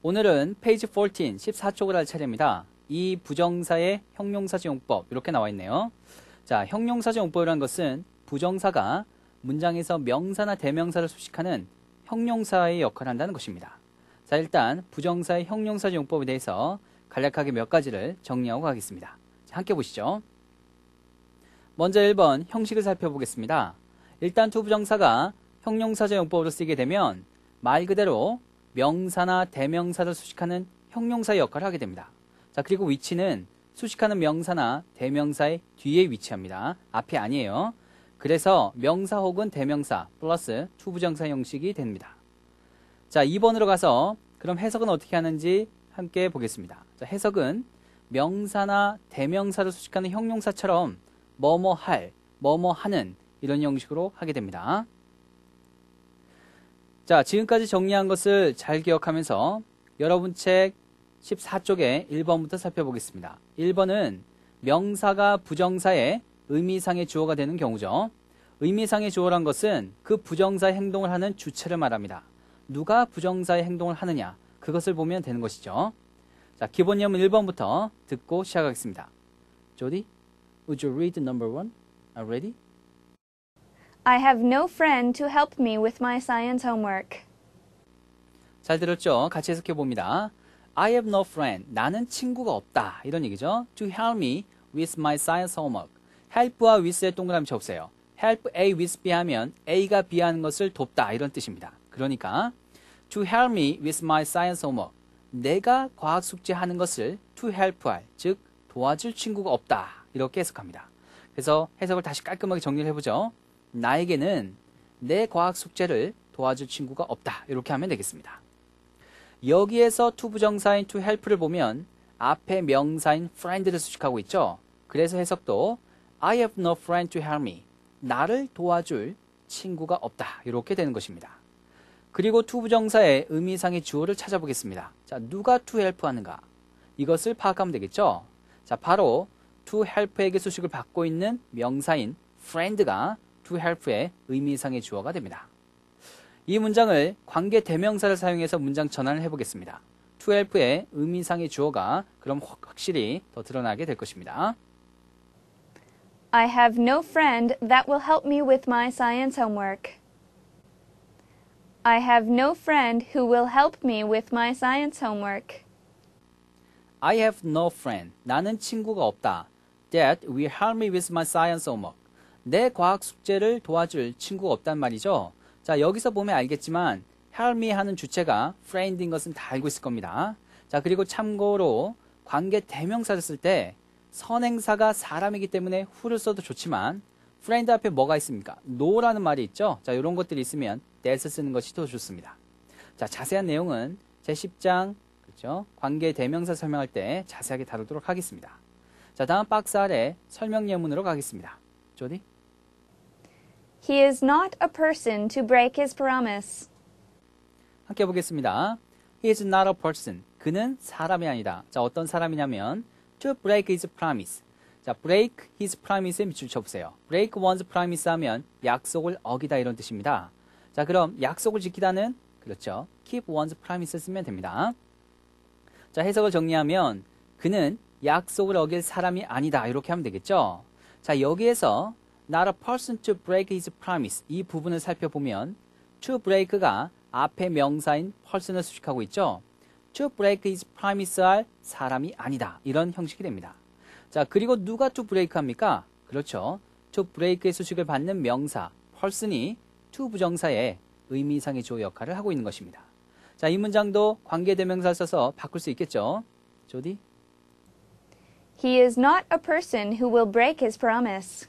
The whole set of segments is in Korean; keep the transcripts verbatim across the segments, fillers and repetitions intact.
오늘은 페이지 십사, 십사 쪽을 할 차례입니다. 이 부정사의 형용사제용법 이렇게 나와 있네요. 자, 형용사제용법이라는 것은 부정사가 문장에서 명사나 대명사를 수식하는 형용사의 역할을 한다는 것입니다. 자, 일단 부정사의 형용사제용법에 대해서 간략하게 몇 가지를 정리하고 가겠습니다. 자, 함께 보시죠. 먼저 일 번 형식을 살펴보겠습니다. 일단 두 부정사가 형용사제용법으로 쓰이게 되면 말 그대로 명사나 대명사를 수식하는 형용사의 역할을 하게 됩니다. 자, 그리고 위치는 수식하는 명사나 대명사의 뒤에 위치합니다. 앞이 아니에요. 그래서 명사 혹은 대명사 플러스 투부정사 형식이 됩니다. 자, 이 번으로 가서 그럼 해석은 어떻게 하는지 함께 보겠습니다. 자, 해석은 명사나 대명사를 수식하는 형용사처럼 뭐뭐 할, 뭐뭐 하는 이런 형식으로 하게 됩니다. 자, 지금까지 정리한 것을 잘 기억하면서 여러분 책 십사 쪽에 일 번부터 살펴보겠습니다. 일 번은 명사가 부정사의 의미상의 주어가 되는 경우죠. 의미상의 주어란 것은 그 부정사의 행동을 하는 주체를 말합니다. 누가 부정사의 행동을 하느냐, 그것을 보면 되는 것이죠. 자, 기본 예문 일 번부터 듣고 시작하겠습니다. 조디, would you read number one? Are you ready? I have no friend to help me with my science homework. 잘 들었죠? 같이 해석해 봅니다. I have no friend. 나는 친구가 없다. 이런 얘기죠. To help me with my science homework. help와 with의 동그라미 쳐보세요. help A with B 하면 A가 B 하는 것을 돕다. 이런 뜻입니다. 그러니까 to help me with my science homework. 내가 과학 숙제하는 것을 to help할, 즉 도와줄 친구가 없다. 이렇게 해석합니다. 그래서 해석을 다시 깔끔하게 정리를 해보죠. 나에게는 내 과학 숙제를 도와줄 친구가 없다. 이렇게 하면 되겠습니다. 여기에서 to 부정사인 to help를 보면 앞에 명사인 friend를 수식하고 있죠. 그래서 해석도 I have no friend to help me. 나를 도와줄 친구가 없다. 이렇게 되는 것입니다. 그리고 to 부정사의 의미상의 주어를 찾아보겠습니다. 자, 누가 to help 하는가? 이것을 파악하면 되겠죠. 자, 바로 to help에게 수식을 받고 있는 명사인 friend가 to help의 의미상의 주어가 됩니다. 이 문장을 관계 대명사를 사용해서 문장 전환을 해보겠습니다. to help의 의미상의 주어가 그럼 확실히 더 드러나게 될 것입니다. I have no friend that will help me with my science homework. I have no friend who will help me with my science homework. I have no friend. 나는 친구가 없다. That will help me with my science homework. 내 과학 숙제를 도와줄 친구가 없단 말이죠. 자, 여기서 보면 알겠지만 help me 하는 주체가 friend인 것은 다 알고 있을 겁니다. 자, 그리고 참고로 관계 대명사를 쓸 때 선행사가 사람이기 때문에 who를 써도 좋지만 friend 앞에 뭐가 있습니까? no라는 말이 있죠. 자, 이런 것들이 있으면 that을 쓰는 것이 더 좋습니다. 자, 자세한 내용은 제십 장 그렇죠? 관계 대명사 설명할 때 자세하게 다루도록 하겠습니다. 자, 다음 박스 아래 설명 예문으로 가겠습니다. 조디? He is not a person to break his promise. 함께 보겠습니다. He is not a person. 그는 사람이 아니다. 자, 어떤 사람이냐면 to break his promise. 자, break his promise에 밑줄 쳐보세요. break one's promise 하면 약속을 어기다 이런 뜻입니다. 자, 그럼 약속을 지키다는 그렇죠. keep one's promise 쓰면 됩니다. 자, 해석을 정리하면 그는 약속을 어길 사람이 아니다 이렇게 하면 되겠죠. 자, 여기에서 not a person to break his promise 이 부분을 살펴보면 to break가 앞에 명사인 person을 수식하고 있죠. to break his promise 할 사람이 아니다 이런 형식이 됩니다. 자, 그리고 누가 to break 합니까? 그렇죠. to break의 수식을 받는 명사 person이 to 부정사의 의미상의 주어 역할을 하고 있는 것입니다. 자, 이 문장도 관계대명사를 써서 바꿀 수 있겠죠. 조디? He is not a person who will break his promise.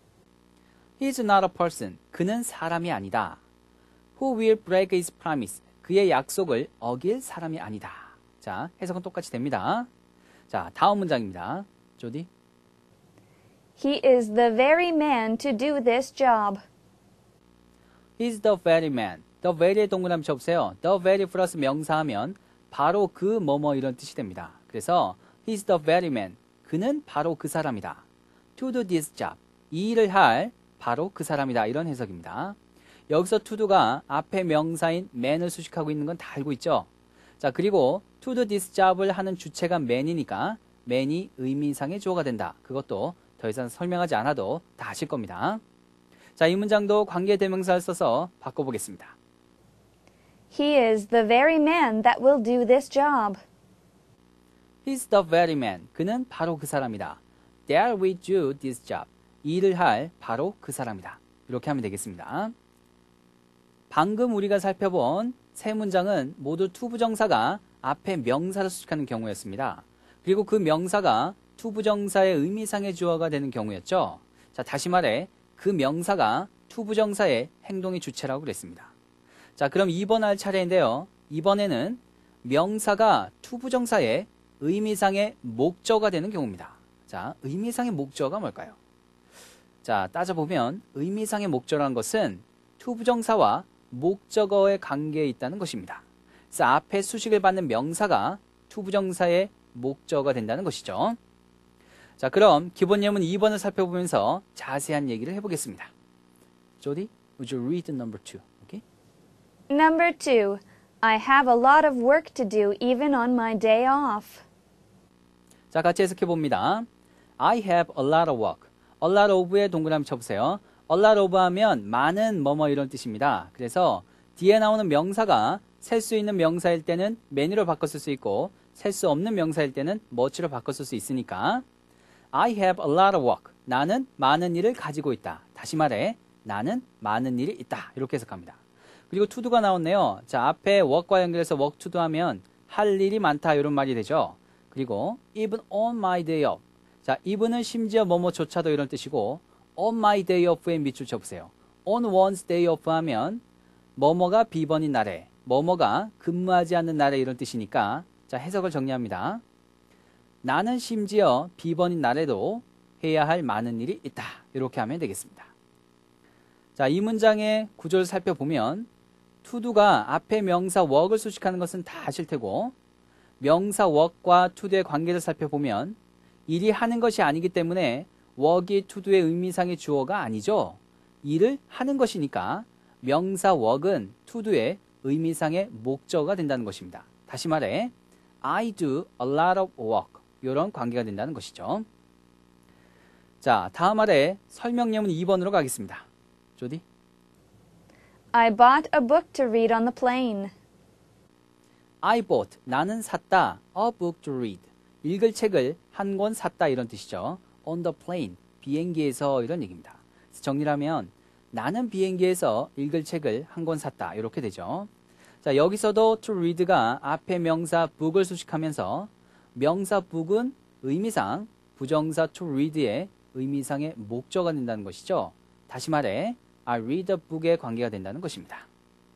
He is not a person. 그는 사람이 아니다. Who will break his promise. 그의 약속을 어길 사람이 아니다. 자, 해석은 똑같이 됩니다. 자, 다음 문장입니다. 조디? He is the very man to do this job. He is the very man. The very의 동그라미 쳐보세요. The very 플러스 명사하면 바로 그 뭐뭐 이런 뜻이 됩니다. 그래서 he is the very man. 그는 바로 그 사람이다. To do this job. 이 일을 할 바로 그 사람이다. 이런 해석입니다. 여기서 to do가 앞에 명사인 man을 수식하고 있는 건 다 알고 있죠. 자, 그리고 to do this job을 하는 주체가 man이니까 man이 의미상의 주어가 된다. 그것도 더 이상 설명하지 않아도 다 아실 겁니다. 자, 이 문장도 관계대명사를 써서 바꿔보겠습니다. He is the very man that will do this job. He's the very man. 그는 바로 그 사람이다. That will do this job. 이 일을 할 바로 그 사람이다. 이렇게 하면 되겠습니다. 방금 우리가 살펴본 세 문장은 모두 to 부정사가 앞에 명사를 수식하는 경우였습니다. 그리고 그 명사가 to 부정사의 의미상의 주어가 되는 경우였죠. 자, 다시 말해 그 명사가 to 부정사의 행동의 주체라고 그랬습니다. 자, 그럼 이번 할 차례인데요. 이번에는 명사가 to 부정사의 의미상의 목적어가 되는 경우입니다. 자, 의미상의 목적어가 뭘까요? 자, 따져보면 의미상의 목적어라는 것은 to 부정사와 목적어의 관계에 있다는 것입니다. 그래서 앞에 수식을 받는 명사가 to 부정사의 목적어가 된다는 것이죠. 자, 그럼 기본 예문 이 번을 살펴보면서 자세한 얘기를 해보겠습니다. 조디, would you read number two? Okay? Number two. I have a lot of work to do even on my day off. 자, 같이 해석해 봅니다. I have a lot of work. a lot of에 동그라미 쳐보세요. a lot of 하면 많은 뭐뭐 이런 뜻입니다. 그래서 뒤에 나오는 명사가 셀 수 있는 명사일 때는 many로 바꿨을 수 있고 셀 수 없는 명사일 때는 much로 바꿨을 수 있으니까 I have a lot of work. 나는 많은 일을 가지고 있다. 다시 말해 나는 많은 일이 있다. 이렇게 해석합니다. 그리고 to do가 나왔네요. 자, 앞에 work과 연결해서 work to do 하면 할 일이 많다 이런 말이 되죠. 그리고 even on my day off. 자, even은 심지어 뭐뭐조차도 이런 뜻이고 on my day off에 밑줄 쳐보세요. on one's day off 하면 뭐뭐가 비번인 날에 뭐뭐가 근무하지 않는 날에 이런 뜻이니까 자, 해석을 정리합니다. 나는 심지어 비번인 날에도 해야 할 많은 일이 있다. 이렇게 하면 되겠습니다. 자, 이 문장의 구조를 살펴보면 to do가 앞에 명사 work을 수식하는 것은 다 아실 테고 명사 work과 to do의 관계를 살펴보면 일이 하는 것이 아니기 때문에 work이 to do의 의미상의 주어가 아니죠. 일을 하는 것이니까 명사 work은 to do의 의미상의 목적어가 된다는 것입니다. 다시 말해 I do a lot of work 이런 관계가 된다는 것이죠. 자, 다음 말에 설명 예문 이 번으로 가겠습니다. 조디? I bought a book to read on the plane. I bought, 나는 샀다. A book to read. 읽을 책을 한 권 샀다 이런 뜻이죠. On the plane, 비행기에서 이런 얘기입니다. 그래서 정리를 하면 나는 비행기에서 읽을 책을 한 권 샀다 이렇게 되죠. 자, 여기서도 to read가 앞에 명사 book을 수식하면서 명사 book은 의미상 부정사 to read의 의미상의 목적어가 된다는 것이죠. 다시 말해 I read a book의 관계가 된다는 것입니다.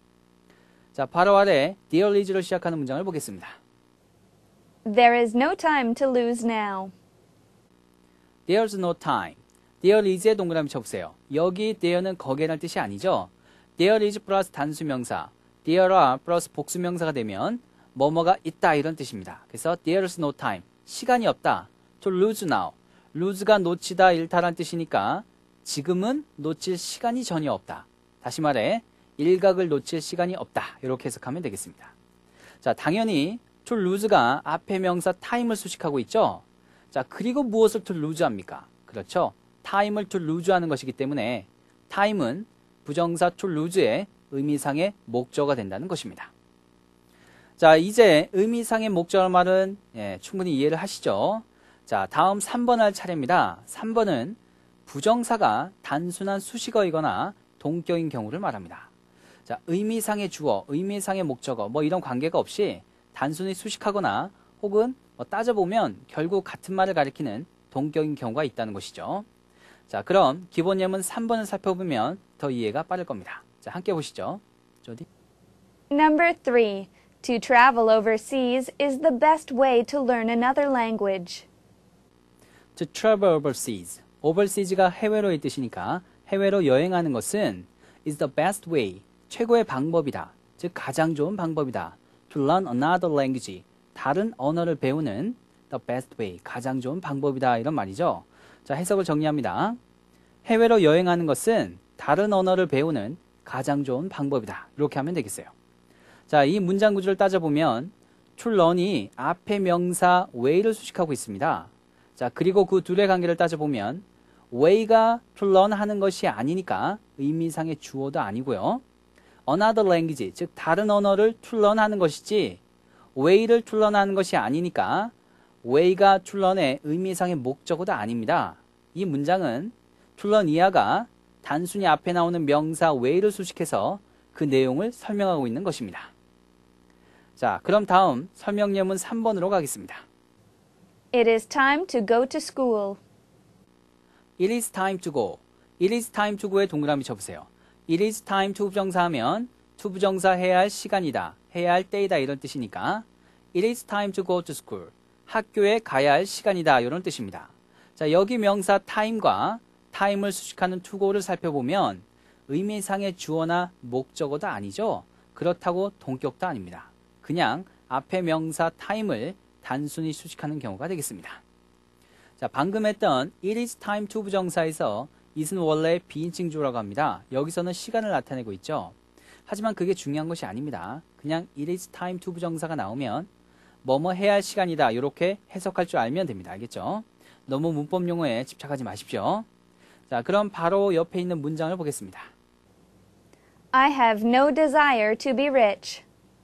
자, 바로 아래 Dear Liz로 시작하는 문장을 보겠습니다. There is no time to lose now. There's no time. There is의 동그라미 쳐보세요. 여기 there는 거기에라는 뜻이 아니죠. There is 플러스 단수명사, there are 플러스 복수명사가 되면 뭐뭐가 있다 이런 뜻입니다. 그래서 there's no time. 시간이 없다. To lose now. lose가 놓치다, 잃다라는 뜻이니까 지금은 놓칠 시간이 전혀 없다. 다시 말해 일각을 놓칠 시간이 없다. 이렇게 해석하면 되겠습니다. 자, 당연히 to lose가 앞에 명사 time을 수식하고 있죠. 자, 그리고 무엇을 to lose 합니까? 그렇죠. time을 to lose 하는 것이기 때문에 time은 부정사 to lose의 의미상의 목적어가 된다는 것입니다. 자, 이제 의미상의 목적어 말은 예, 충분히 이해를 하시죠? 자, 다음 삼 번 할 차례입니다. 삼 번은 부정사가 단순한 수식어이거나 동격인 경우를 말합니다. 자, 의미상의 주어, 의미상의 목적어 뭐 이런 관계가 없이 단순히 수식하거나 혹은 뭐 따져보면 결국 같은 말을 가리키는 동격인 경우가 있다는 것이죠. 자, 그럼 기본 예문 삼 번을 살펴보면 더 이해가 빠를 겁니다. 자, 함께 보시죠. 조디. Number three. To travel overseas is the best way to learn another language. To travel overseas. overseas가 해외로의 뜻이니까 해외로 여행하는 것은 is the best way. 최고의 방법이다. 즉 가장 좋은 방법이다. To learn another language. 다른 언어를 배우는 the best way. 가장 좋은 방법이다. 이런 말이죠. 자, 해석을 정리합니다. 해외로 여행하는 것은 다른 언어를 배우는 가장 좋은 방법이다. 이렇게 하면 되겠어요. 자, 이 문장 구조를 따져보면 to learn이 앞에 명사 way를 수식하고 있습니다. 자, 그리고 그 둘의 관계를 따져보면 way가 to learn 하는 것이 아니니까 의미상의 주어도 아니고요. another language, 즉 다른 언어를 to learn 하는 것이지 way를 to learn 하는 것이 아니니까 way가 to learn의 의미상의 목적어도 아닙니다. 이 문장은 to learn 이하가 단순히 앞에 나오는 명사 way를 수식해서 그 내용을 설명하고 있는 것입니다. 자, 그럼 다음 설명 예문 삼 번으로 가겠습니다. It is time to go to school. It is time to go. It is time to go에 동그라미 쳐보세요. It is time to 부정사 하면 to 부정사 해야 할 시간이다, 해야 할 때이다 이런 뜻이니까 It is time to go to school. 학교에 가야 할 시간이다 이런 뜻입니다. 자, 여기 명사 time과 time을 수식하는 to go를 살펴보면 의미상의 주어나 목적어도 아니죠. 그렇다고 동격도 아닙니다. 그냥 앞에 명사 time을 단순히 수식하는 경우가 되겠습니다. 자, 방금 했던 it is time to 부정사에서 it은 원래 비인칭 주어라고 합니다. 여기서는 시간을 나타내고 있죠. 하지만 그게 중요한 것이 아닙니다. 그냥 it is time to 부정사가 나오면 뭐뭐 해야 할 시간이다 이렇게 해석할 줄 알면 됩니다. 알겠죠? 너무 문법 용어에 집착하지 마십시오. 자, 그럼 바로 옆에 있는 문장을 보겠습니다. I have no desire to be rich.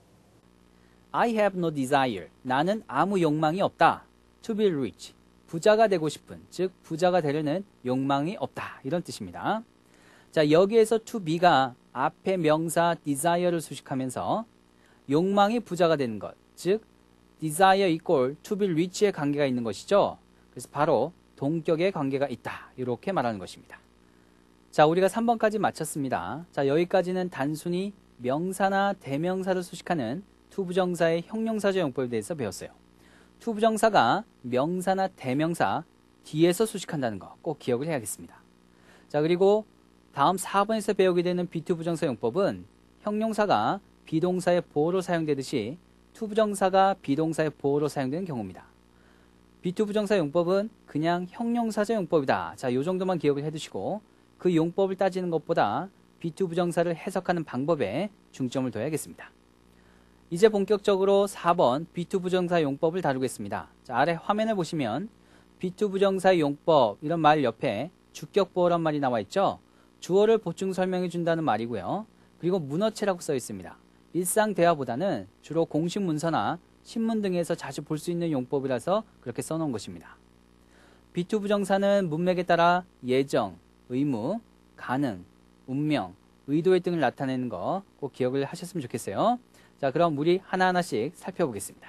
I have no desire. 나는 아무 욕망이 없다. To be rich. 부자가 되고 싶은, 즉 부자가 되려는 욕망이 없다. 이런 뜻입니다. 자, 여기에서 to be가 앞에 명사 desire를 수식하면서 욕망이 부자가 되는 것, 즉 desire equal to be rich의 관계가 있는 것이죠. 그래서 바로 동격의 관계가 있다. 이렇게 말하는 것입니다. 자, 우리가 삼 번까지 마쳤습니다. 자, 여기까지는 단순히 명사나 대명사를 수식하는 to 부정사의 형용사적 용법에 대해서 배웠어요. to 부정사가 명사나 대명사 뒤에서 수식한다는 거 꼭 기억을 해야겠습니다. 자, 그리고 다음 사 번에서 배우게 되는 be to 부정사 용법은 형용사가 비동사의 보어로 사용되듯이 to 부정사가 비동사의 보어로 사용되는 경우입니다. be to 부정사 용법은 그냥 형용사적 용법이다. 자, 요 정도만 기억을 해두시고 그 용법을 따지는 것보다 be to 부정사를 해석하는 방법에 중점을 둬야겠습니다. 이제 본격적으로 사 번 be to 부정사 용법을 다루겠습니다. 자, 아래 화면을 보시면 be to 부정사 용법 이런 말 옆에 주격보어란 말이 나와 있죠. 주어를 보충 설명해 준다는 말이고요. 그리고 문어체라고 써 있습니다. 일상 대화보다는 주로 공식 문서나 신문 등에서 자주 볼 수 있는 용법이라서 그렇게 써놓은 것입니다. be to 부정사는 문맥에 따라 예정, 의무, 가능, 운명, 의도의 등을 나타내는 거 꼭 기억을 하셨으면 좋겠어요. 자, 그럼 우리 하나하나씩 살펴보겠습니다.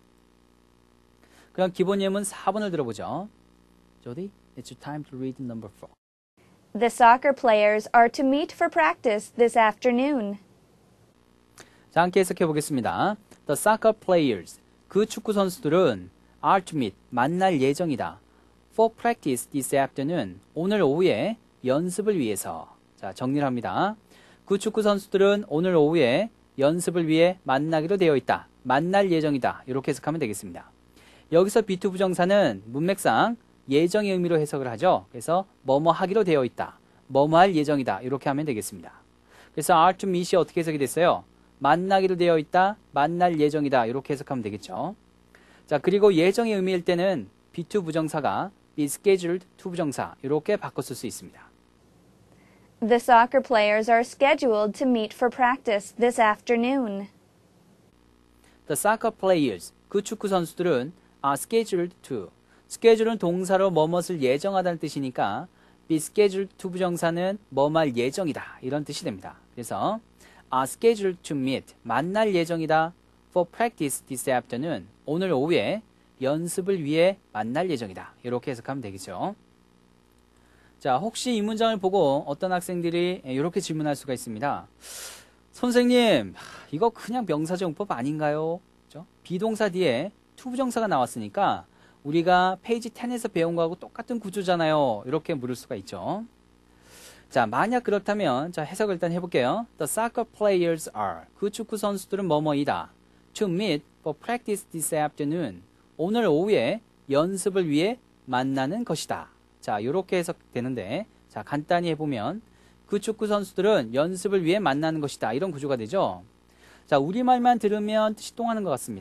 그럼 기본 예문 사 번을 들어보죠. Jody, it's your time to read number four. The soccer players are to meet for practice this afternoon. 자, 함께 해석해 보겠습니다. The soccer players, 그 축구 선수들은 are to meet, 만날 예정이다. For practice this afternoon, 오늘 오후에 연습을 위해서. 자, 정리를 합니다. 그 축구 선수들은 오늘 오후에 연습을 위해 만나기로 되어 있다. 만날 예정이다. 이렇게 해석하면 되겠습니다. 여기서 be to 부정사는 문맥상 예정의 의미로 해석을 하죠. 그래서 뭐뭐 하기로 되어 있다. 뭐뭐 할 예정이다. 이렇게 하면 되겠습니다. 그래서 are to meet이 어떻게 해석이 됐어요? 만나기로 되어 있다. 만날 예정이다. 이렇게 해석하면 되겠죠. 자, 그리고 예정의 의미일 때는 be to 부정사가 be scheduled to 부정사 이렇게 바꿔 쓸 수 있습니다. The soccer players are scheduled to meet for practice this afternoon. The soccer players, 그 축구 선수들은 are scheduled to. schedule은 동사로 뭐뭇을 예정하다는 뜻이니까 be scheduled to 부정사는 뭐할 예정이다. 이런 뜻이 됩니다. 그래서 are scheduled to meet, 만날 예정이다. for practice this afternoon, 오늘 오후에 연습을 위해 만날 예정이다. 이렇게 해석하면 되겠죠. 자, 혹시 이 문장을 보고 어떤 학생들이 이렇게 질문할 수가 있습니다. 선생님, 이거 그냥 명사적 용법 아닌가요? 그렇죠? 비동사 뒤에 to 부정사가 나왔으니까 우리가 페이지 십에서 배운 거하고 똑같은 구조잖아요. 이렇게 물을 수가 있죠. 자, 만약 그렇다면 자, 해석을 일단 해볼게요. The soccer players are, 그 축구 선수들은 뭐뭐이다. To meet for practice this afternoon, 오늘 오후에 연습을 위해 만나는 것이다. 자, 이렇게 해석되는데, 자, 간단히 해보면 그 축구 선수들은 연습을 위해 만나는 것이다. 이런 구조가 되죠. 자, 우리말만 들으면 뜻이 통하는 것 같습니다.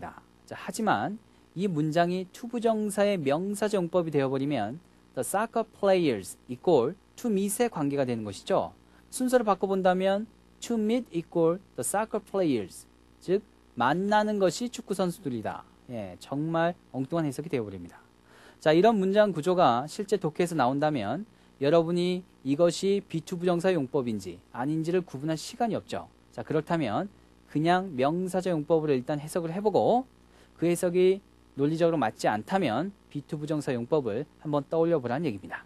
자, 하지만 이 문장이 투부정사의 명사적 용법이 되어버리면 the soccer players equal to meet의 관계가 되는 것이죠. 순서를 바꿔본다면 to meet equal the soccer players, 즉 만나는 것이 축구 선수들이다. 예, 정말 엉뚱한 해석이 되어버립니다. 자, 이런 문장 구조가 실제 독해에서 나온다면 여러분이 이것이 비투부정사 용법인지 아닌지를 구분할 시간이 없죠. 자, 그렇다면 그냥 명사적 용법으로 일단 해석을 해보고 그 해석이 논리적으로 맞지 않다면 비투부정사 용법을 한번 떠올려 보라는 얘기입니다.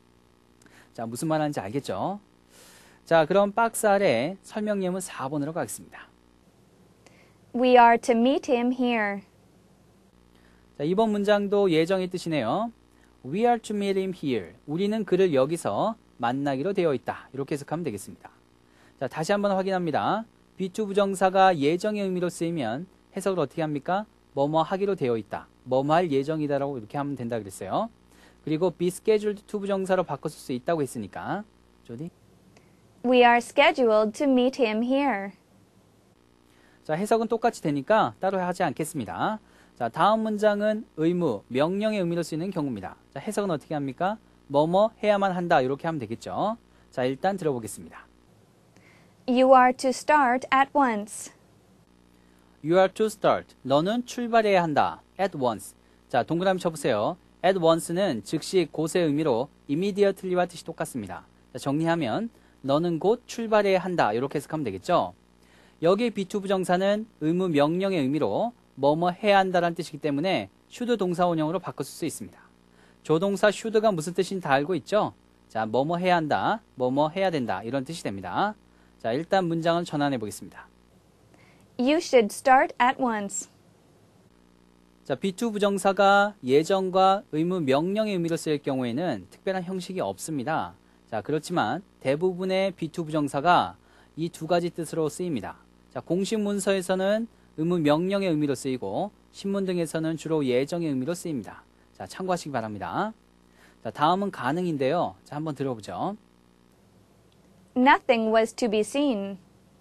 자, 무슨 말 하는지 알겠죠? 자, 그럼 박스 아래 설명 예문 사 번으로 가겠습니다. We are to meet him here. 자, 이번 문장도 예정의 뜻이네요. We are to meet him here. 우리는 그를 여기서 만나기로 되어 있다. 이렇게 해석하면 되겠습니다. 자, 다시 한번 확인합니다. 비투부정사가 예정의 의미로 쓰이면 해석을 어떻게 합니까? 뭐뭐 하기로 되어 있다. 뭐뭐 할 예정이다라고 이렇게 하면 된다 그랬어요. 그리고 be scheduled 투부정사로 바꿔쓸 수 있다고 했으니까. 조디? We are scheduled to meet him here. 자, 해석은 똑같이 되니까 따로 하지 않겠습니다. 자, 다음 문장은 의무, 명령의 의미로 쓰이는 경우입니다. 자, 해석은 어떻게 합니까? 뭐뭐 해야만 한다. 이렇게 하면 되겠죠. 자, 일단 들어보겠습니다. You are to start at once. You are to start. 너는 출발해야 한다. At once. 자, 동그라미 쳐보세요. At once는 즉시 곧의 의미로 immediately와 뜻이 똑같습니다. 자, 정리하면 너는 곧 출발해야 한다. 이렇게 해석하면 되겠죠. 여기 비투부정사는 의무 명령의 의미로 뭐뭐 해야 한다라는 뜻이기 때문에 should 동사원형으로 바꿔쓸 수 있습니다. 조동사 should가 무슨 뜻인지 다 알고 있죠? 자, 뭐뭐 해야 한다, 뭐뭐 해야 된다 이런 뜻이 됩니다. 자, 일단 문장을 전환해 보겠습니다. You should start at once. 자, 비투부정사가 예정과 의무 명령의 의미로 쓰일 경우에는 특별한 형식이 없습니다. 자, 그렇지만 대부분의 비투부정사가 이 두 가지 뜻으로 쓰입니다. 자, 공식 문서에서는 의무 명령의 의미로 쓰이고 신문 등에서는 주로 예정의 의미로 쓰입니다. 자, 참고하시기 바랍니다. 자, 다음은 가능인데요. 자, 한번 들어보죠. Nothing was to be seen.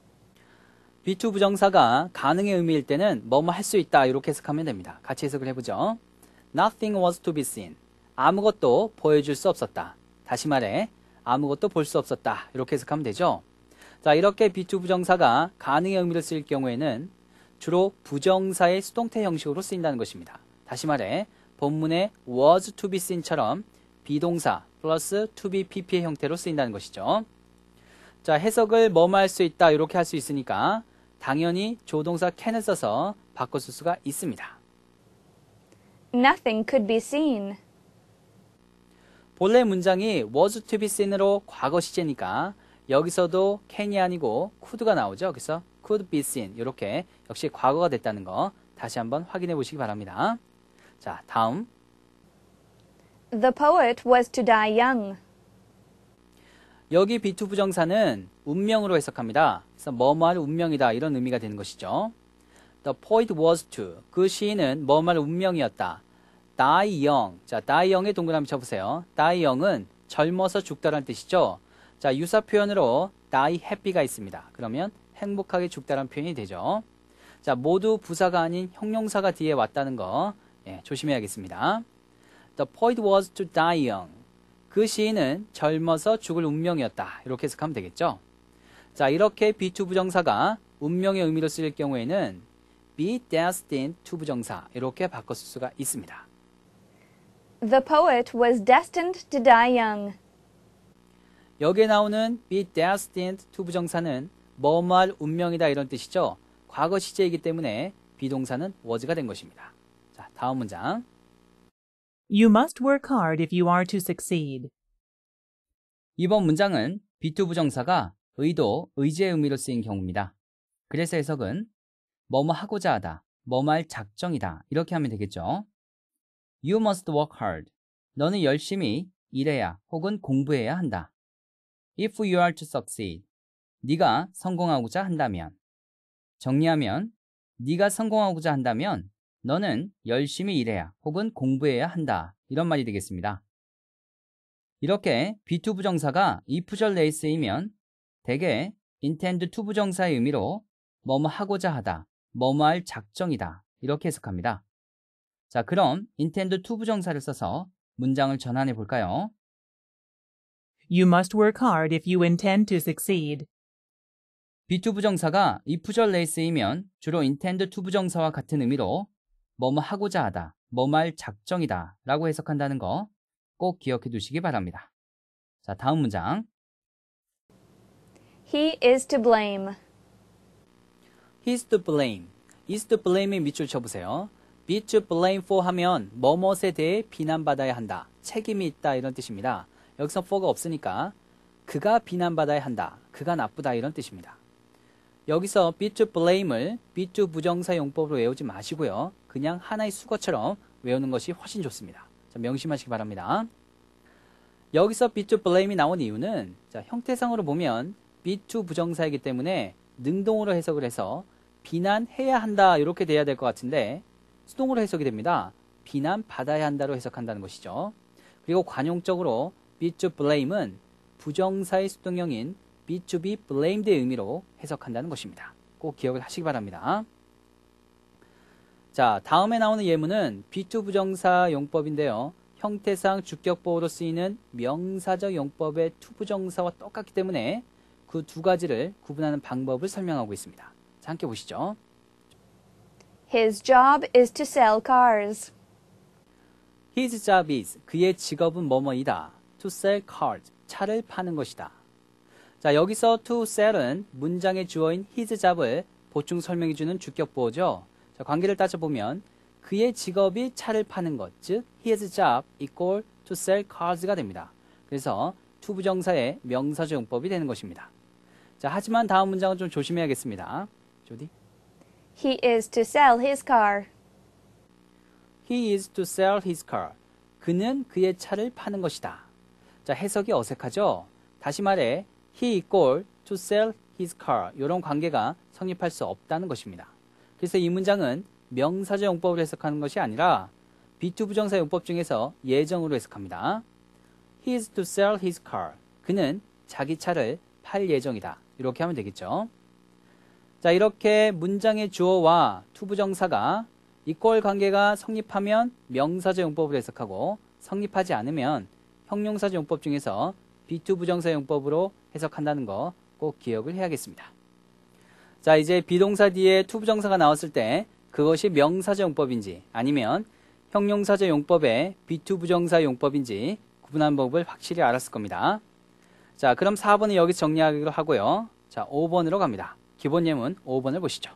비투부정사가 가능의 의미일 때는 뭐뭐 할 수 있다 이렇게 해석하면 됩니다. 같이 해석을 해보죠. Nothing was to be seen. 아무것도 보여줄 수 없었다. 다시 말해 아무것도 볼 수 없었다. 이렇게 해석하면 되죠. 자, 이렇게 비투부정사가 가능의 의미를 쓰일 경우에는 주로 부정사의 수동태 형식으로 쓰인다는 것입니다. 다시 말해 본문의 was to be seen처럼 비동사 플러스 to be pp의 형태로 쓰인다는 것이죠. 자, 해석을 뭐뭐 할 수 있다 이렇게 할 수 있으니까 당연히 조동사 can을 써서 바꿔쓸 수가 있습니다. Nothing could be seen. 본래 문장이 was to be seen으로 과거 시제니까 여기서도 can이 아니고 could가 나오죠. 그래서 could be seen 이렇게 역시 과거가 됐다는 거 다시 한번 확인해 보시기 바랍니다. 자, 다음. The poet was to die young. 여기 비투부정사는 운명으로 해석합니다. 그래서 뭐뭐할 운명이다 이런 의미가 되는 것이죠. The poet was to. 그 시인은 뭐뭐할 운명이었다. die young. 자, die young의 동그라미 쳐보세요. die young은 젊어서 죽다라는 뜻이죠. 자, 유사 표현으로 die happy가 있습니다. 그러면 행복하게 죽다라는 표현이 되죠. 자, 모두 부사가 아닌 형용사가 뒤에 왔다는 거 예, 조심해야겠습니다. The poet was to die young. 그 시인은 젊어서 죽을 운명이었다. 이렇게 해석하면 되겠죠. 자, 이렇게 비투부정사가 운명의 의미로 쓰일 경우에는 be destined to 부정사 이렇게 바꿔쓸 수가 있습니다. The poet was destined to die young. 여기에 나오는 be destined to 부정사는 뭐뭐할 운명이다 이런 뜻이죠. 과거 시제이기 때문에 비동사는 was가 된 것입니다. 자, 다음 문장. You must work hard if you are to succeed. 이번 문장은 비투부정사가 의도, 의지의 의미로 쓰인 경우입니다. 그래서 해석은 뭐뭐 하고자 하다, 뭐뭐 할 작정이다 이렇게 하면 되겠죠. You must work hard. 너는 열심히 일해야 혹은 공부해야 한다. If you are to succeed. 네가 성공하고자 한다면. 정리하면 네가 성공하고자 한다면 너는 열심히 일해야 혹은 공부해야 한다. 이런 말이 되겠습니다. 이렇게 비투부정사가 if절 내에 쓰이면 대개 intend to 부정사의 의미로 뭐뭐 하고자 하다, 뭐뭐 할 작정이다 이렇게 해석합니다. 자, 그럼 intend to 부정사를 써서 문장을 전환해 볼까요? You must work hard if you intend to succeed. be to 부정사가 if 절 레이스이면 주로 intend to 부정사와 같은 의미로 뭐뭐 하고자 하다, 뭐뭐 할 작정이다 라고 해석한다는 거 꼭 기억해 두시기 바랍니다. 자, 다음 문장. He is to blame. He's to blame. is to blame에 밑줄 쳐보세요. be to blame for 하면 뭐뭇에 대해 비난받아야 한다, 책임이 있다 이런 뜻입니다. 여기서 for가 없으니까 그가 비난받아야 한다, 그가 나쁘다 이런 뜻입니다. 여기서 be to blame을 be to 부정사 용법으로 외우지 마시고요. 그냥 하나의 수거처럼 외우는 것이 훨씬 좋습니다. 자, 명심하시기 바랍니다. 여기서 be to blame이 나온 이유는 자, 형태상으로 보면 be to 부정사이기 때문에 능동으로 해석을 해서 비난해야 한다 이렇게 돼야 될 것 같은데 수동으로 해석이 됩니다. 비난받아야 한다로 해석한다는 것이죠. 그리고 관용적으로 be to blame은 부정사의 수동형인 be to be blamed의 의미로 해석한다는 것입니다. 꼭 기억을 하시기 바랍니다. 자, 다음에 나오는 예문은 be to 부정사 용법인데요. 형태상 주격보호로 쓰이는 명사적 용법의 to 부정사와 똑같기 때문에 그 두 가지를 구분하는 방법을 설명하고 있습니다. 자, 함께 보시죠. His job is to sell cars. His job is, 그의 직업은 뭐뭐이다. To sell cars, 차를 파는 것이다. 자, 여기서 to sell은 문장의 주어인 his job을 보충 설명해주는 주격보호죠. 자, 관계를 따져보면 그의 직업이 차를 파는 것, 즉 his job equal to sell cars가 됩니다. 그래서 to 부정사의 명사적 용법이 되는 것입니다. 자, 하지만 다음 문장은 좀 조심해야겠습니다. 조디. He is to sell his car. He is to sell his car. 그는 그의 차를 파는 것이다. 자, 해석이 어색하죠? 다시 말해 he equal to sell his car 이런 관계가 성립할 수 없다는 것입니다. 그래서 이 문장은 명사적 용법으로 해석하는 것이 아니라 be to 부정사 용법 중에서 예정으로 해석합니다. He is to sell his car. 그는 자기 차를 팔 예정이다. 이렇게 하면 되겠죠. 자, 이렇게 문장의 주어와 to 부정사가 equal 관계가 성립하면 명사적 용법으로 해석하고 성립하지 않으면 형용사적 용법 중에서 be to 부정사 용법으로 해석한다는 거 꼭 기억을 해야겠습니다. 자, 이제 비동사 뒤에 to 부정사가 나왔을 때 그것이 명사적 용법인지 아니면 형용사적 용법의 be to 부정사 용법인지 구분하는 법을 확실히 알았을 겁니다. 자, 그럼 사 번은 여기서 정리하기로 하고요. 자, 오 번으로 갑니다. 기본 예문 오 번을 보시죠.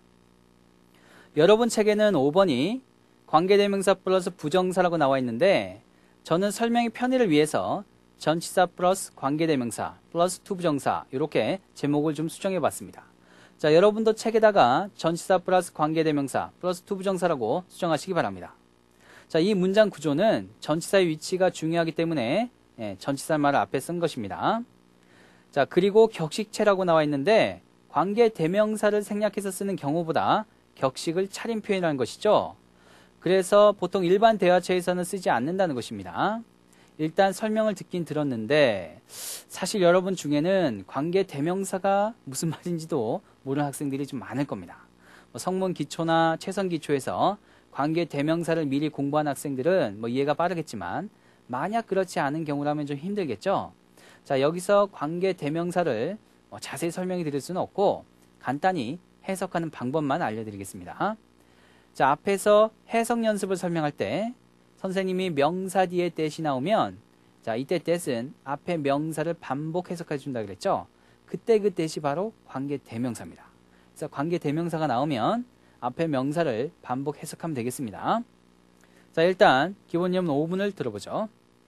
여러분 책에는 오 번이 관계대명사 플러스 부정사라고 나와 있는데 저는 설명의 편의를 위해서 전치사 플러스 관계대명사 플러스 to 부정사 이렇게 제목을 좀 수정해 봤습니다. 자, 여러분도 책에다가 전치사 플러스 관계대명사 플러스 to 부정사라고 수정하시기 바랍니다. 자, 이 문장 구조는 전치사의 위치가 중요하기 때문에 예, 전치사 말을 앞에 쓴 것입니다. 자, 그리고 격식체라고 나와 있는데 관계대명사를 생략해서 쓰는 경우보다 격식을 차림 표현하는 것이죠. 그래서 보통 일반 대화체에서는 쓰지 않는다는 것입니다. 일단 설명을 듣긴 들었는데 사실 여러분 중에는 관계대명사가 무슨 말인지도 모르는 학생들이 좀 많을 겁니다. 뭐 성문 기초나 최선 기초에서 관계대명사를 미리 공부한 학생들은 뭐 이해가 빠르겠지만 만약 그렇지 않은 경우라면 좀 힘들겠죠. 자, 여기서 관계대명사를 뭐 자세히 설명해 드릴 수는 없고 간단히 해석하는 방법만 알려드리겠습니다. 자, 앞에서 해석 연습을 설명할 때 선생님이 명사 뒤에 that이 나오면 자, 이때 that은 앞에 명사를 반복 해석해 준다 그랬죠. 그때 그 that이 바로 관계대명사입니다. 그래서 관계대명사가 나오면 앞에 명사를 반복 해석하면 되겠습니다. 자, 일단 기본 예문 오 번을 들어보죠.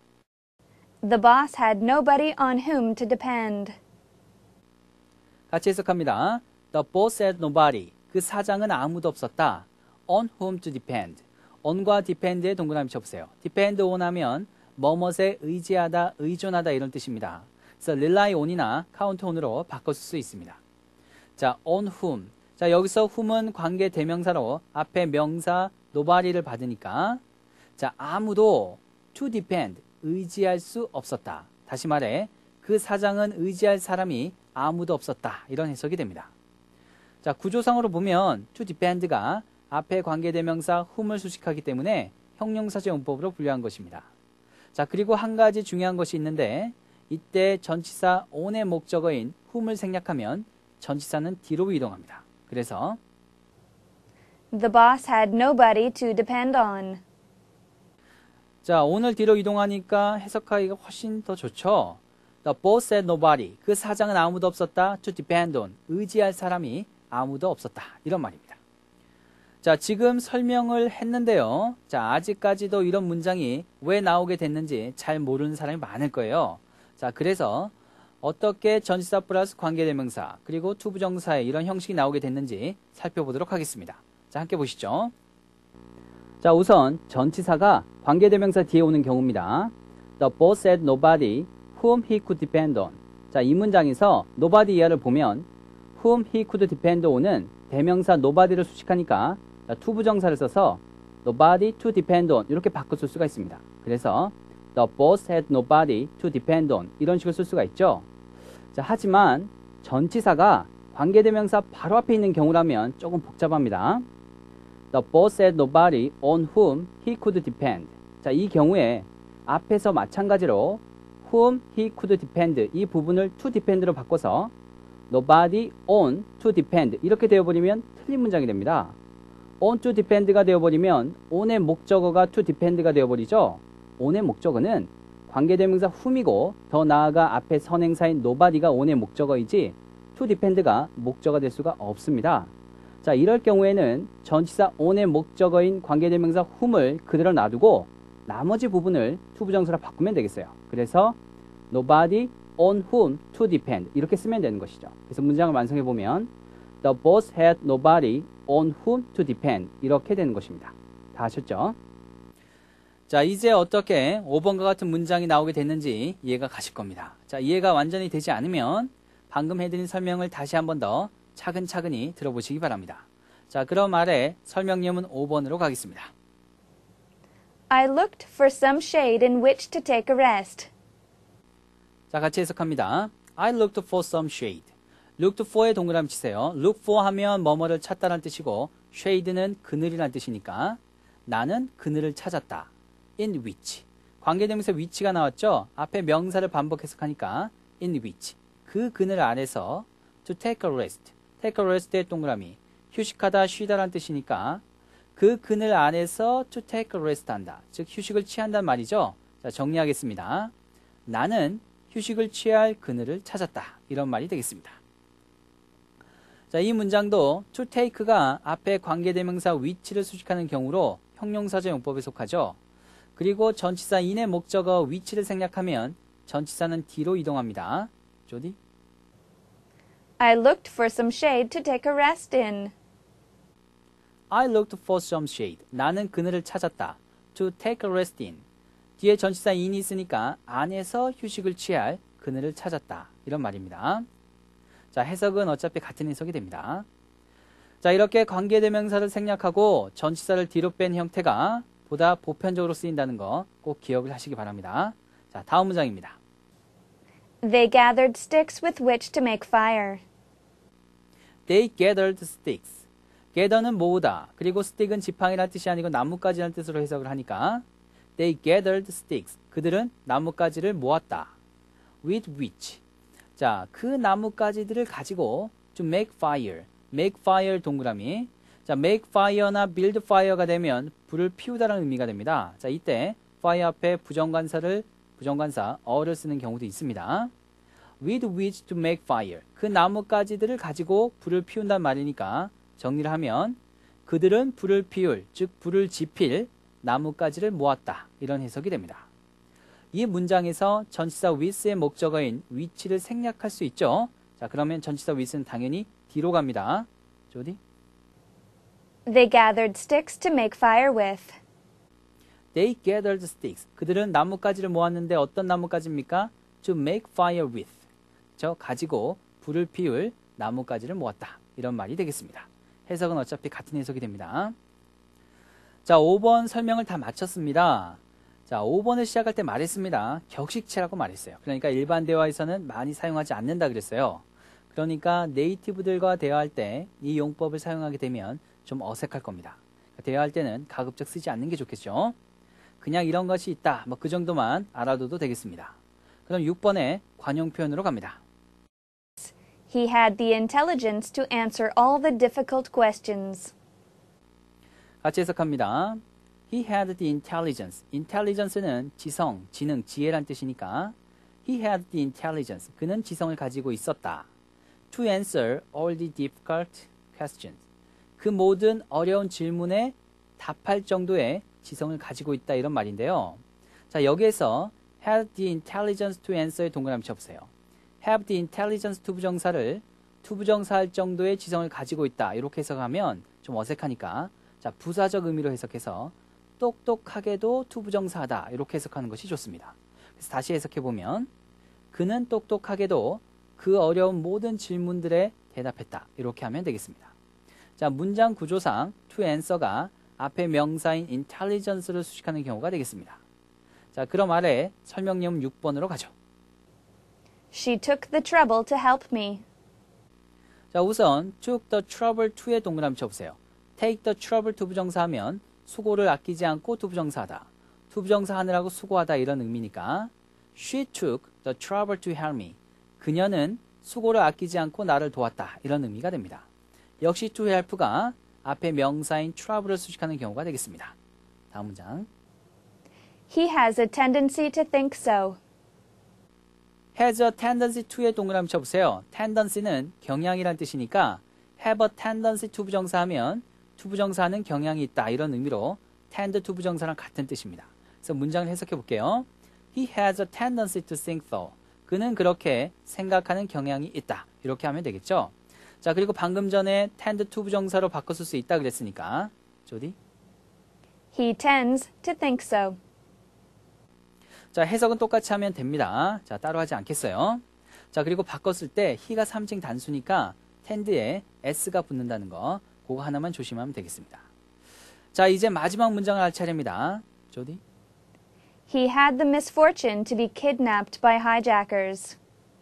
The boss had nobody on whom to depend. 같이 해석합니다. The boss had nobody. 그 사장은 아무도 없었다. On whom to depend. on과 depend에 동그라미 쳐보세요. depend on 하면 뭐뭇에 의지하다, 의존하다 이런 뜻입니다. 그래서 rely on이나 count on으로 바꿔 쓸 수 있습니다. 자, on whom. 자, 여기서 whom은 관계 대명사로 앞에 명사 nobody를 받으니까 자, 아무도 to depend, 의지할 수 없었다. 다시 말해 그 사장은 의지할 사람이 아무도 없었다. 이런 해석이 됩니다. 자, 구조상으로 보면 to depend가 앞에 관계대명사 whom을 수식하기 때문에 형용사제 용법으로 분류한 것입니다. 자, 그리고 한 가지 중요한 것이 있는데 이때 전치사 on의 목적어인 whom을 생략하면 전치사는 뒤로 이동합니다. 그래서 The boss had nobody to depend on. 자, 오늘 뒤로 이동하니까 해석하기가 훨씬 더 좋죠. The boss had nobody. 그 사장은 아무도 없었다. To depend on. 의지할 사람이 아무도 없었다. 이런 말입니다. 자, 지금 설명을 했는데요. 자, 아직까지도 이런 문장이 왜 나오게 됐는지 잘 모르는 사람이 많을 거예요. 자, 그래서 어떻게 전치사 플러스 관계대명사 그리고 투부정사의 이런 형식이 나오게 됐는지 살펴보도록 하겠습니다. 자, 함께 보시죠. 자, 우선 전치사가 관계대명사 뒤에 오는 경우입니다. The boss had nobody whom he could depend on. 자, 이 문장에서 nobody 이하를 보면 whom he could depend on은 대명사 nobody를 수식하니까 투부정사를 써서 nobody to depend on 이렇게 바꿔 쓸 수가 있습니다. 그래서 the boss had nobody to depend on 이런 식으로 쓸 수가 있죠. 자, 하지만 전치사가 관계대명사 바로 앞에 있는 경우라면 조금 복잡합니다. The boss had nobody on whom he could depend. 자, 이 경우에 앞에서 마찬가지로 whom he could depend 이 부분을 to depend로 바꿔서 nobody on to depend 이렇게 되어버리면 틀린 문장이 됩니다. on to depend가 되어버리면 on의 목적어가 to depend가 되어버리죠. on의 목적어는 관계대명사 whom이고 더 나아가 앞에 선행사인 nobody가 on의 목적어이지 to depend가 목적어가 될 수가 없습니다. 자, 이럴 경우에는 전치사 on의 목적어인 관계대명사 whom을 그대로 놔두고 나머지 부분을 투부정사로 바꾸면 되겠어요. 그래서 nobody on whom to depend 이렇게 쓰면 되는 것이죠. 그래서 문장을 완성해 보면 the boss had nobody on whom to depend 이렇게 되는 것입니다. 다 아셨죠? 자, 이제 어떻게 오 번과 같은 문장이 나오게 됐는지 이해가 가실 겁니다. 자, 이해가 완전히 되지 않으면 방금 해드린 설명을 다시 한 번 더 차근차근히 들어보시기 바랍니다. 자, 그럼 아래 설명 예문 오 번으로 가겠습니다. I looked for some shade in which to take a rest. 자, 같이 해석합니다. I looked for some shade. looked for에 동그라미 치세요. look for 하면 뭐뭐를 찾다라는 뜻이고 shade는 그늘이라는 뜻이니까 나는 그늘을 찾았다. in which. 관계대명사 위치가 나왔죠? 앞에 명사를 반복 해석하니까 in which. 그 그늘 아래서 to take a rest. take a rest의 동그라미. 휴식하다, 쉬다라는 뜻이니까 그 그늘 안에서 to take a rest 한다. 즉 휴식을 취한단 말이죠. 자, 정리하겠습니다. 나는 휴식을 취할 그늘을 찾았다. 이런 말이 되겠습니다. 자, 이 문장도 to take가 앞에 관계대명사 위치를 수식하는 경우로 형용사제 용법에 속하죠. 그리고 전치사 in의 목적어 위치를 생략하면 전치사는 뒤로 이동합니다. 조디? I looked for some shade to take a rest in. I looked for some shade. 나는 그늘을 찾았다. To take a rest in. 뒤에 전치사 in이 있으니까 안에서 휴식을 취할 그늘을 찾았다. 이런 말입니다. 자, 해석은 어차피 같은 해석이 됩니다. 자, 이렇게 관계대명사를 생략하고 전치사를 뒤로 뺀 형태가 보다 보편적으로 쓰인다는 거 꼭 기억을 하시기 바랍니다. 자, 다음 문장입니다. They gathered sticks with which to make fire. They gathered sticks. gather는 모으다. 그리고 stick은 지팡이라는 뜻이 아니고 나뭇가지라는 뜻으로 해석을 하니까 They gathered sticks. 그들은 나뭇가지를 모았다. With which. 자, 그 나뭇가지들을 가지고 to make fire. make fire 동그라미. 자, make fire나 build fire가 되면 불을 피우다라는 의미가 됩니다. 자, 이때 fire 앞에 부정관사를 부정관사 어를 쓰는 경우도 있습니다. With which to make fire. 그 나뭇가지들을 가지고 불을 피운단 말이니까 정리를 하면 그들은 불을 피울, 즉 불을 지필 나뭇가지를 모았다. 이런 해석이 됩니다. 이 문장에서 전치사 with의 목적어인 위치를 생략할 수 있죠. 자, 그러면 전치사 with는 당연히 뒤로 갑니다. 조디? They gathered sticks to make fire with. They gathered sticks. 그들은 나뭇가지를 모았는데 어떤 나뭇가지입니까? To make fire with. 저 가지고 불을 피울 나뭇가지를 모았다. 이런 말이 되겠습니다. 해석은 어차피 같은 해석이 됩니다. 자, 오 번 설명을 다 마쳤습니다. 자, 오 번을 시작할 때 말했습니다. 격식체라고 말했어요. 그러니까 일반 대화에서는 많이 사용하지 않는다 그랬어요. 그러니까 네이티브들과 대화할 때 이 용법을 사용하게 되면 좀 어색할 겁니다. 대화할 때는 가급적 쓰지 않는 게 좋겠죠. 그냥 이런 것이 있다. 뭐 그 정도만 알아둬도 되겠습니다. 그럼 육 번의 관용 표현으로 갑니다. He had the intelligence to answer all the difficult questions. 같이 해석합니다. He had the intelligence. intelligence는 지성, 지능, 지혜란 뜻이니까 He had the intelligence. 그는 지성을 가지고 있었다. To answer all the difficult questions. 그 모든 어려운 질문에 답할 정도의 지성을 가지고 있다 이런 말인데요. 자, 여기에서 had the intelligence to answer에 동그라미 쳐보세요. have the intelligence to 부정사를 to 부정사 할 정도의 지성을 가지고 있다 이렇게 해석하면 좀 어색하니까 자, 부사적 의미로 해석해서 똑똑하게도 to 부정사하다 이렇게 해석하는 것이 좋습니다. 그래서 다시 해석해보면 그는 똑똑하게도 그 어려운 모든 질문들에 대답했다 이렇게 하면 되겠습니다. 자, 문장 구조상 to answer가 앞에 명사인 intelligence를 수식하는 경우가 되겠습니다. 자, 그럼 아래 설명 내용 육 번으로 가죠. She took the trouble to help me. 자, 우선 took the trouble to에 동그라미 쳐보세요. take the trouble to 부정사 하면 수고를 아끼지 않고 to 부정사하다. to 부정사 하느라고 수고하다 이런 의미니까 She took the trouble to help me. 그녀는 수고를 아끼지 않고 나를 도왔다 이런 의미가 됩니다. 역시 to help가 앞에 명사인 trouble을 수식하는 경우가 되겠습니다. 다음 문장. He has a tendency to think so. has a tendency to에 동그라미 쳐보세요. tendency는 경향이란 뜻이니까 have a tendency to 부정사 하면 to 부정사는 경향이 있다 이런 의미로 tend to 부정사랑 같은 뜻입니다. 그래서 문장을 해석해 볼게요. He has a tendency to think so. 그는 그렇게 생각하는 경향이 있다. 이렇게 하면 되겠죠. 자, 그리고 방금 전에 tend to 부정사로 바꿔 쓸 수 있다 그랬으니까 조디. He tends to think so. 자, 해석은 똑같이 하면 됩니다. 자, 따로 하지 않겠어요. 자, 그리고 바꿨을 때 he가 삼 층 단수니까 tend에 s가 붙는다는 거 그거 하나만 조심하면 되겠습니다. 자, 이제 마지막 문장을 할 차례입니다. 조디. He had the misfortune to be kidnapped by hijackers.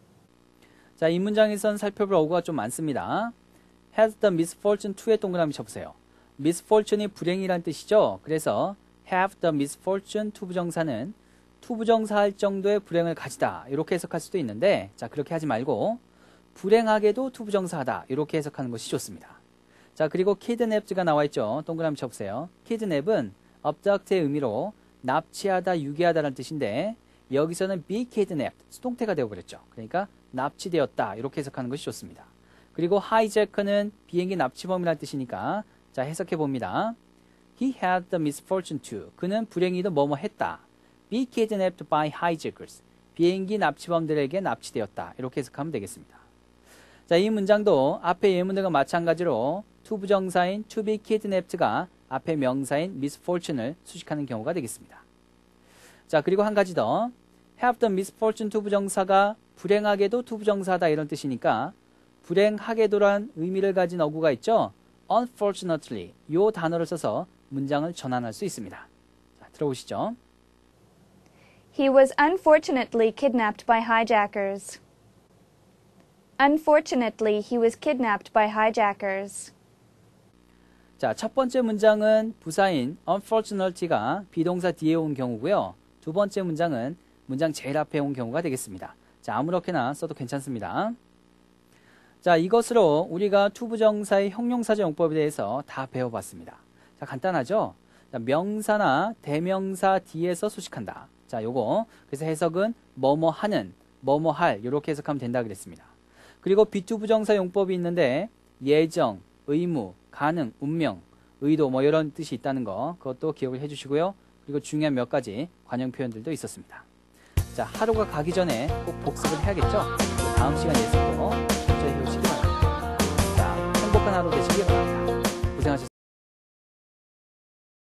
자, 이 문장에선 살펴볼 어구가 좀 많습니다. has the misfortune to에 동그라미 쳐보세요. misfortune이 불행이란 뜻이죠. 그래서 have the misfortune to 부정사는 to 부정사 할 정도의 불행을 가지다 이렇게 해석할 수도 있는데 자, 그렇게 하지 말고 불행하게도 to 부정사하다 이렇게 해석하는 것이 좋습니다. 자, 그리고 kidnapped가 나와 있죠. 동그라미 쳐보세요. kidnap은 abduct의 의미로 납치하다, 유기하다라는 뜻인데 여기서는 be kidnapped, 수동태가 되어버렸죠. 그러니까 납치되었다 이렇게 해석하는 것이 좋습니다. 그리고 hijacker는 비행기 납치범이라는 뜻이니까 자, 해석해봅니다. He had the misfortune to, 그는 불행히도 뭐뭐 했다. be kidnapped by hijackers, 비행기 납치범들에게 납치되었다 이렇게 해석하면 되겠습니다. 자, 이 문장도 앞의 예문들과 마찬가지로 to 부정사인 to be kidnapped가 앞에 명사인 misfortune을 수식하는 경우가 되겠습니다. 자, 그리고 한 가지 더 have the misfortune to 부정사가 불행하게도 to 부정사다 이런 뜻이니까 불행하게도란 의미를 가진 어구가 있죠. unfortunately 이 단어를 써서 문장을 전환할 수 있습니다. 자, 들어보시죠. He was unfortunately kidnapped by hijackers. Unfortunately, he was kidnapped by hijackers. 자, 첫 번째 문장은 부사인 unfortunately가 비동사 뒤에 온 경우고요. 두 번째 문장은 문장 제일 앞에 온 경우가 되겠습니다. 자, 아무렇게나 써도 괜찮습니다. 자, 이것으로 우리가 to 부정사의 형용사적 용법에 대해서 다 배워봤습니다. 자, 간단하죠? 자, 명사나 대명사 뒤에서 수식한다. 자, 요거 그래서 해석은 뭐뭐 하는, 뭐뭐 할 이렇게 해석하면 된다 그랬습니다. 그리고 be to 부정사 용법이 있는데 예정, 의무, 가능, 운명, 의도 뭐 이런 뜻이 있다는 거 그것도 기억을 해주시고요. 그리고 중요한 몇 가지 관용 표현들도 있었습니다. 자, 하루가 가기 전에 꼭 복습을 해야겠죠? 다음 시간에서도 철저히 해오시기 바랍니다.